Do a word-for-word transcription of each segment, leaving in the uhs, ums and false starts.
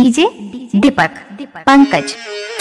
DJ Deepak Pankaj.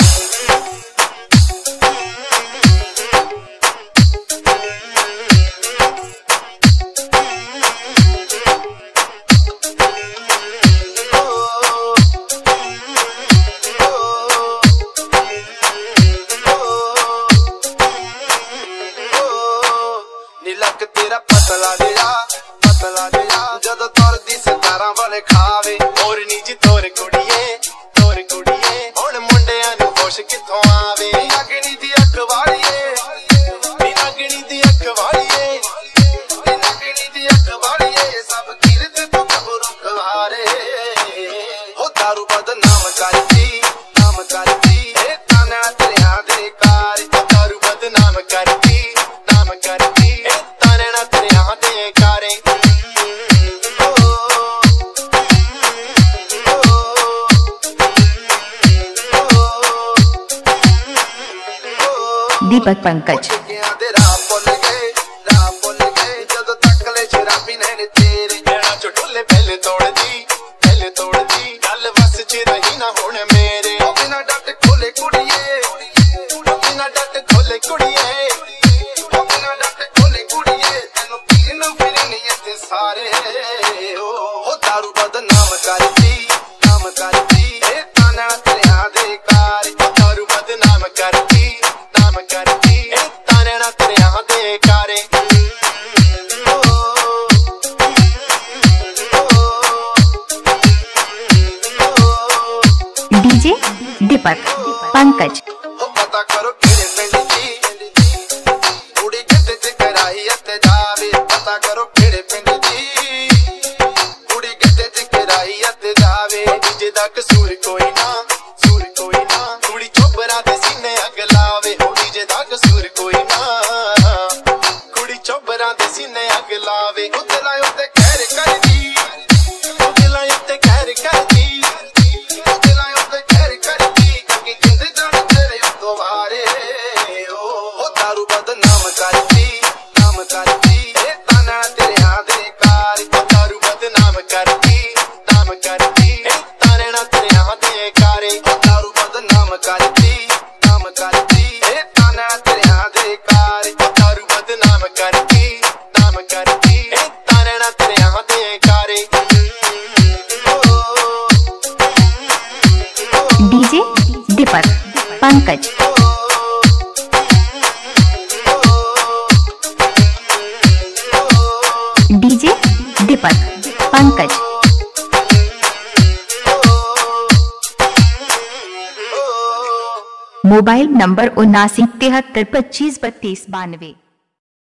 नीलक तेरा पतला जिहा पतला जिहा जदों तुरदी सितारां वाले खावे और नीजी तोर कुड़िए तोर कुड़िए हुण मुंडियां नूं होश कित्थों आवे। नागणी दी अख वालीए नागणी दी अख वालीए नागणी दी अख वालीए सब कीरत तू गबरू खवारे हो दारू बदनाम करदी नाम करदी ए ताना तेरियां दे कार दारू बदनाम करदी नाम करदी दीपक पंकज। पहले तोड़ दी पहले तोड़ दी गल बस च रही ना हुण मेरे बिना डट खोले कुड़िए बिना डट खोले कुड़िए बिना डट खोले कुड़िए तेनू पीन फिरनी इत्थे सारे हो दारू बदनाम करदी नाम करदी ए ताना तेरियां दे कार दारू बदनाम करदी नाम करदी ए ताना तेरियां दे कारे। डीजे दीपक पंकज। पता करो किहड़े पिंड दी कुड़ी कित्ते च कराई अते जावे पता करो किहड़े पिंड दी कुड़ी कित्ते च कराई अते जावे डीजे दा कसूर कोई ना सूर कोई ना कुड़ी चोबरा दे सीने अग लावे हो डीजे दा कसूर कोई ना कुड़ी चोबरा दे सीने अग लावे उत्ते लाई उत्ते कहर करदी उत्ते लाई उत्ते कहर करदी दारू बदनाम करदी नाम करदी ए ताना तेरियां दे कार दारू बदनाम करदी नाम करदी ए ताना तेरियां दे कारे दारू बदनाम करदी नाम करदी ए ताना तेरियां दे कार दारू बदनाम करदी नाम करदी ए ताना तेरियां दे कारे। DJ Deepak Pankaj. DJ Deepak Pankaj. Mobile number उन्नासी तिहत्तर पच्चीस बत्तीस बानवे।